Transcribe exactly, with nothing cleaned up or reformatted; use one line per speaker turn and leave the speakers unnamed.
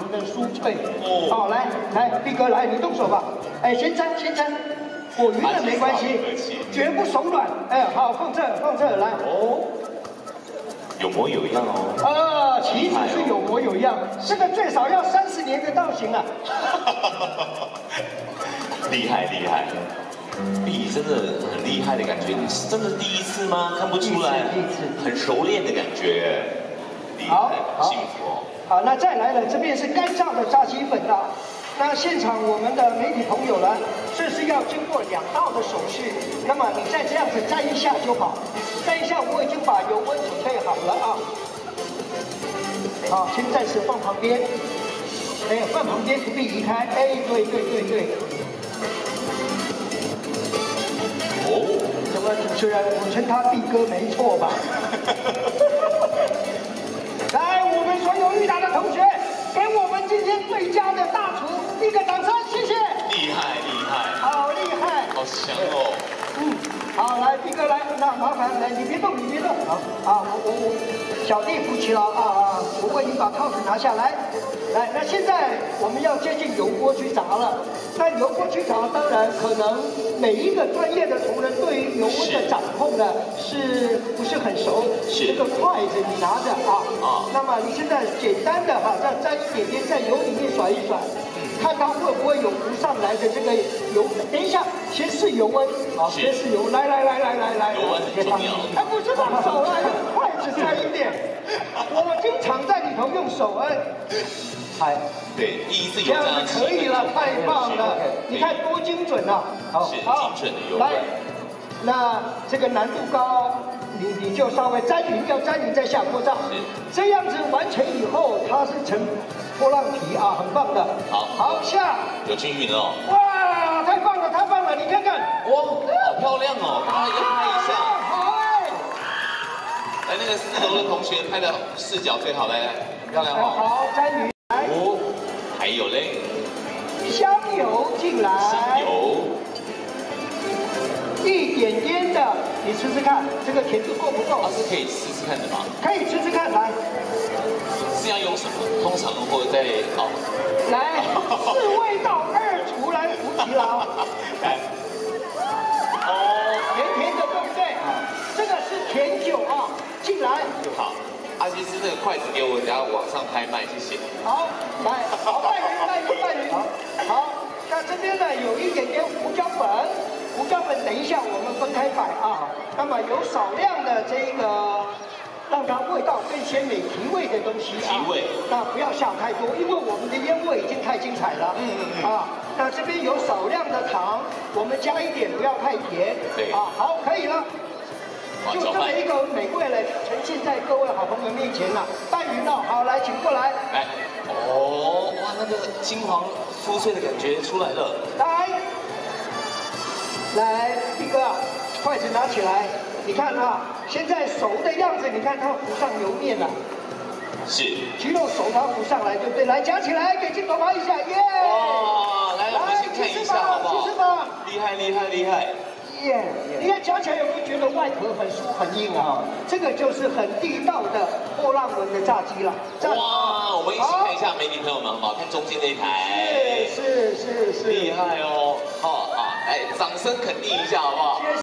的酥脆。哦，好，来来，毕哥来，你动手吧。哎，先沾先沾，果鱼的没关系，绝不手软。哎，好，放这放这来。哦，
有模有样哦。
啊，岂止是有模有样，这个最少要三十年的造型啊。
厉害厉害。 你真的很厉害的感觉，你是真的第一次吗？看不出来，
第一次，
很熟练的感觉，厉害，幸福哦。
好，那再来了，这边是干燥的炸鸡粉啊。那现场我们的媒体朋友呢，这是要经过两道的手续，那么你再这样子沾一下就好，沾一下我已经把油温准备好了啊。好，先暂时放旁边，哎，放旁边不必移开，哎，对对对对。 哦，怎么主持人？我称他毕哥没错吧？来，我们所有裕达的同学，给我们今天最佳的大厨一个掌声，谢谢。
厉害厉害，
好厉害，
好香哦。
嗯，好，来，毕哥来，那麻烦来，你别动，你别动，好，啊，我我我，小弟扶起了啊啊，我为你把套子拿下来。来，那现在我们要接近油锅去炸了。 那油锅去炸，当然可能每一个专业的同仁对于油温的掌控呢，是不是很熟？
是
这个筷子你拿着啊，啊，那么你现在简单的哈，这样沾一点点在油里面甩一甩，看它会不会有浮上来的这个油。等一下，先试油温，好，先试油，来来来来来来，
油温很重要。
哎，不是放手啊，用筷子沾一点。我经常在里头用手哎。
哎，对，第一次有
这样子可以了，太棒了！你看多精准啊！
好，是精准的油。
来，那这个难度高，你你就稍微沾匀，要沾匀再下锅炸。是，这样子完成以后，它是成波浪皮啊，很棒的。
好，
好下，
有均匀哦。
哇，太棒了，太棒了！你看看，
哇，好漂亮哦！大家要拍一下。
好哎！
来，那个四楼的同学拍的视角最好，来来，漂亮哦。
好，沾匀。
哦，还有嘞，
香油进来，
香油，
一点点的，你吃吃看，这个甜度够不够？
它是可以试试看的吗？
可以吃吃看，来。
是要用什么？通常或者在哦，
来，四味道二厨来扶其劳。
来，
哦，甜甜的，对不对？这个是甜酒啊，进来。
好。 阿基斯，那个筷子给我，等下网上拍卖，谢谢。
好，来，好，拌匀，拌匀，拌匀。好，好，那这边呢有一点点胡椒粉，胡椒粉等一下我们分开摆啊。那么有少量的这个，让它味道更鲜美提味的东西啊。
提味。那
不要下太多，因为我们的烟味已经太精彩了。嗯嗯嗯。啊，那这边有少量的糖，我们加一点，不要太甜。对。啊，好，可以了。 就这么一个美味来呈现在各位好朋友面前了，拌匀了，好，来，请过来。
来，哦，哇，那个金黄酥脆的感觉出来了。
来，来，毕哥，筷子拿起来，你看啊，现在熟的样子，你看它浮上油面了。
是。
鸡肉熟它浮上来，对不对？来，夹起来，给镜头拍一下，耶！
哇，来，我们先看一下好不好？
吃吧，
厉害，厉害，厉害。
耶！ Yeah, 你看夹起来有没有觉得外壳很酥很硬啊？这个就是很地道的波浪纹的炸鸡了。
哇！我们一起看一下媒体朋友们好不好？看中间那一台。
是是是是。
厉害哦！好啊，来，掌声肯定一下好不好？